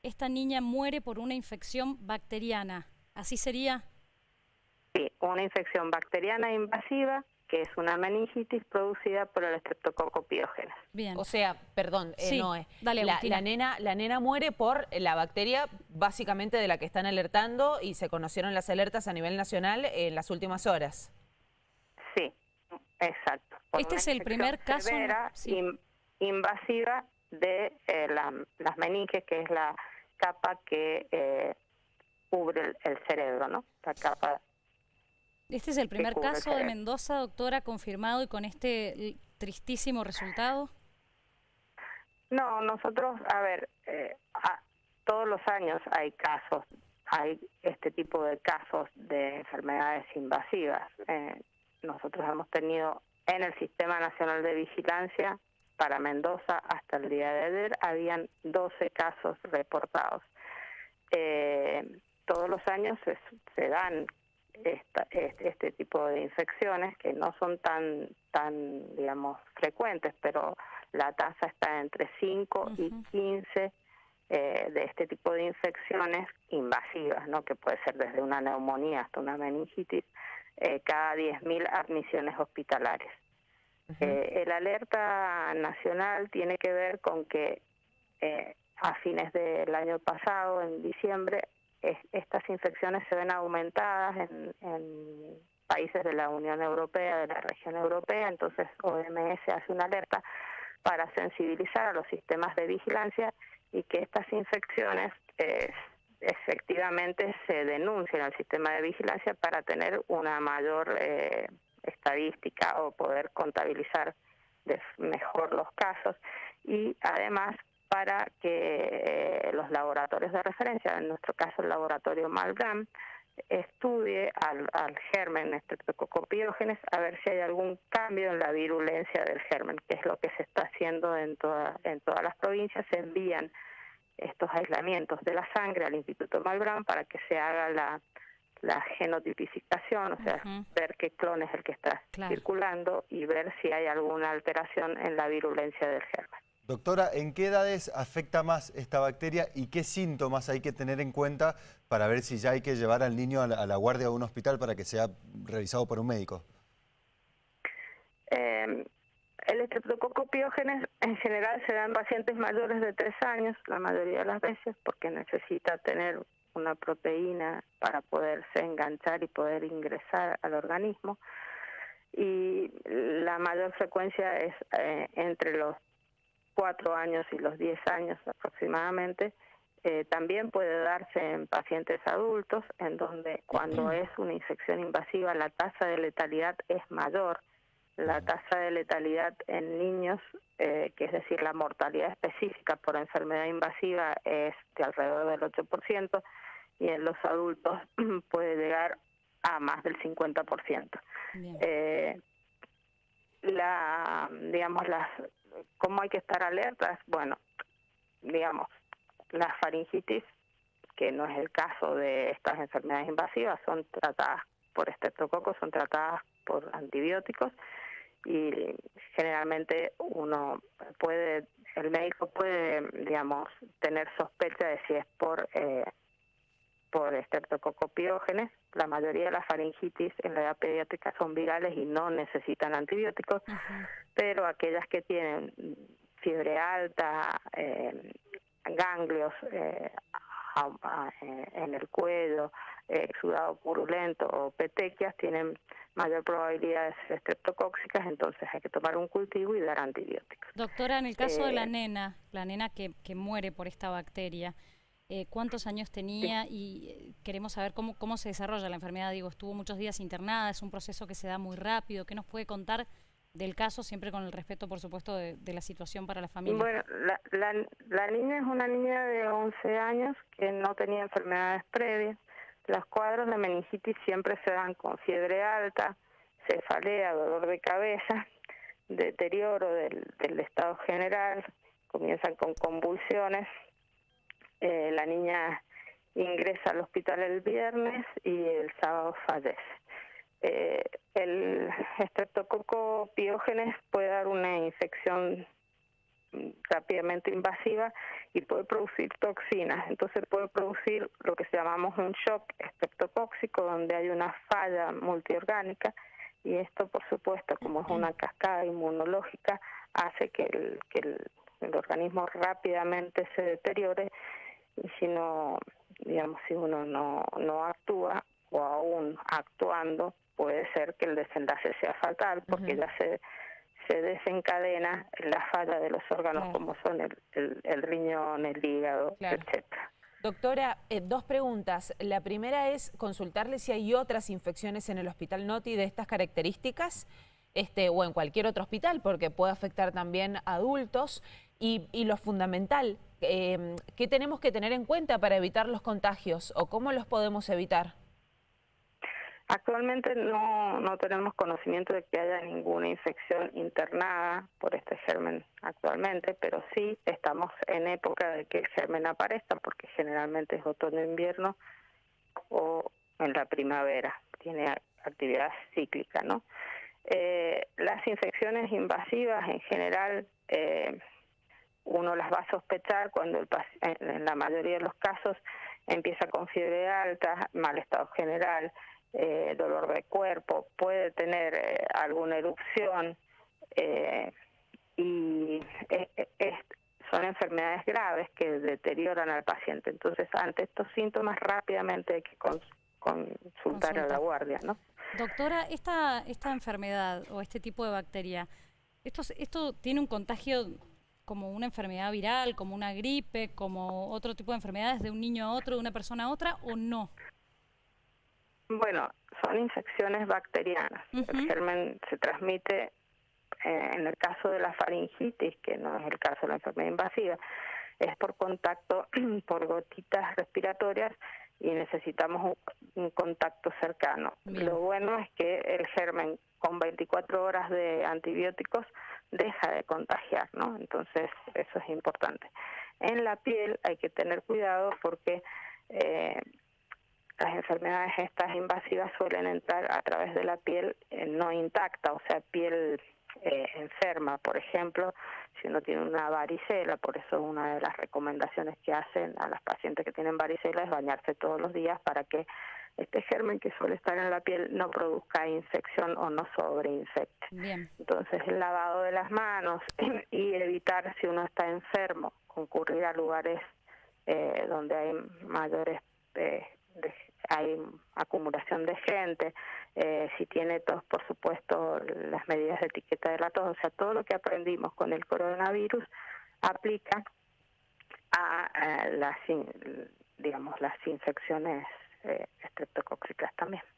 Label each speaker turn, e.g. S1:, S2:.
S1: esta niña muere por una infección bacteriana. ¿Así sería?
S2: Sí, una infección bacteriana invasiva, que es una meningitis producida por el Streptococcus pyogenes.
S1: Bien.
S3: O sea, perdón,
S1: Sí,
S3: Noé,
S1: dale, Agustina.
S3: la nena muere por la bacteria básicamente de la que están alertando y se conocieron las alertas a nivel nacional en las últimas horas.
S2: Sí, exacto. Por
S1: Este
S2: una
S1: es el primer
S2: infección
S1: caso.
S2: severa,
S1: Sí.
S2: invasiva de las meninges, que es la capa que cubre el cerebro, ¿no? La capa
S1: Este es el
S2: que
S1: primer
S2: cubre el
S1: caso de
S2: cerebro.
S1: Mendoza, doctora, confirmado y con este tristísimo resultado.
S2: No, nosotros, a ver, todos los años hay este tipo de casos de enfermedades invasivas. Nosotros hemos tenido en el Sistema Nacional de Vigilancia para Mendoza hasta el día de ayer, habían 12 casos reportados. Todos los años se dan este tipo de infecciones que no son tan digamos, frecuentes, pero la tasa está entre 5 y 15 de este tipo de infecciones invasivas, ¿no? Que puede ser desde una neumonía hasta una meningitis, cada 10.000 admisiones hospitalarias. El alerta nacional tiene que ver con que a fines del año pasado, en diciembre, estas infecciones se ven aumentadas en países de la Unión Europea, de la región europea. Entonces OMS hace una alerta para sensibilizar a los sistemas de vigilancia y que estas infecciones efectivamente se denuncien al sistema de vigilancia para tener una mayor estadística o poder contabilizar mejor los casos, y además para que los laboratorios de referencia, en nuestro caso el laboratorio Malbrán, estudie al germen Streptococcus pyogenes a ver si hay algún cambio en la virulencia del germen, que es lo que se está haciendo en todas las provincias. Se envían estos aislamientos de la sangre al Instituto Malbrán para que se haga la genotipificación, o sea, ver qué clon es el que está circulando y ver si hay alguna alteración en la virulencia del germen.
S4: Doctora, ¿en qué edades afecta más esta bacteria y qué síntomas hay que tener en cuenta para ver si ya hay que llevar al niño a la guardia de un hospital para que sea revisado por un médico?
S2: El Streptococcus pyogenes en general se da en pacientes mayores de 3 años, la mayoría de las veces, porque necesita tener una proteína para poderse enganchar y poder ingresar al organismo. Y la mayor frecuencia es entre los 4 años y los 10 años aproximadamente. También puede darse en pacientes adultos, en donde cuando es una infección invasiva la tasa de letalidad es mayor. La tasa de letalidad en niños, que es decir, la mortalidad específica por enfermedad invasiva, es de alrededor del 8%, y en los adultos puede llegar a más del 50%. ¿Cómo hay que estar alertas? Bueno, digamos, la faringitis, que no es el caso de estas enfermedades invasivas, son tratadas por estreptococos, son tratadas por antibióticos, y generalmente el médico puede, digamos, tener sospecha de si es por Streptococcus pyogenes. La mayoría de las faringitis en la edad pediátrica son virales y no necesitan antibióticos, pero aquellas que tienen fiebre alta, ganglios en el cuello, exudado purulento o petequias, tienen mayor probabilidad de ser estreptocóxicas, entonces hay que tomar un cultivo y dar antibióticos.
S1: Doctora, en el caso de la nena que muere por esta bacteria, ¿cuántos años tenía? Y queremos saber cómo se desarrolla la enfermedad. Digo, estuvo muchos días internada, es un proceso que se da muy rápido. ¿Qué nos puede contar del caso, siempre con el respeto, por supuesto, de la situación para la familia?
S2: Bueno, la niña es una niña de 11 años que no tenía enfermedades previas. Los cuadros de meningitis siempre se dan con fiebre alta, cefalea, dolor de cabeza, deterioro del estado general, comienzan con convulsiones. La niña ingresa al hospital el viernes y el sábado fallece. El Streptococcus pyogenes puede dar una infección rápidamente invasiva y puede producir toxinas. Entonces puede producir lo que llamamos un shock estreptocóxico, donde hay una falla multiorgánica, y esto, por supuesto, como es una cascada inmunológica, hace que el organismo rápidamente se deteriore, y si no, digamos, si uno no actúa, o aún actuando, puede ser que el desenlace sea fatal, porque ya se desencadena la falla de los órganos, como son el riñón, el hígado, etcétera.
S3: Doctora, dos preguntas. La primera es consultarle si hay otras infecciones en el Hospital Noti de estas características, o en cualquier otro hospital, porque puede afectar también a adultos. Y lo fundamental, ¿qué tenemos que tener en cuenta para evitar los contagios o cómo los podemos evitar?
S2: Actualmente no tenemos conocimiento de que haya ninguna infección internada por este germen actualmente, pero sí estamos en época de que el germen aparezca, porque generalmente es otoño-invierno o en la primavera, tiene actividad cíclica, ¿no? Las infecciones invasivas en general uno las va a sospechar cuando en la mayoría de los casos empieza con fiebre alta, mal estado general, dolor de cuerpo, puede tener alguna erupción, y son enfermedades graves que deterioran al paciente. Entonces, ante estos síntomas rápidamente hay que consultar a la guardia, ¿no?
S1: Doctora, esta enfermedad o este tipo de bacteria, ¿esto tiene un contagio como una enfermedad viral, como una gripe, como otro tipo de enfermedades de un niño a otro, de una persona a otra, o no?
S2: Bueno, son infecciones bacterianas. El germen se transmite, en el caso de la faringitis, que no es el caso de la enfermedad invasiva, es por contacto, por gotitas respiratorias, y necesitamos un contacto cercano. Bien. Lo bueno es que el germen, con 24 horas de antibióticos, deja de contagiar, ¿no? Entonces, eso es importante. En la piel hay que tener cuidado porque las enfermedades estas invasivas suelen entrar a través de la piel no intacta, o sea, piel enferma. Por ejemplo, si uno tiene una varicela, por eso una de las recomendaciones que hacen a las pacientes que tienen varicela es bañarse todos los días para que este germen que suele estar en la piel no produzca infección o no sobreinfecte. Bien. Entonces, el lavado de las manos y evitar, si uno está enfermo, concurrir a lugares donde hay mayores hay acumulación de gente, si tiene tos, por supuesto, las medidas de etiqueta de la tos, o sea, todo lo que aprendimos con el coronavirus aplica a las infecciones estreptocócicas también.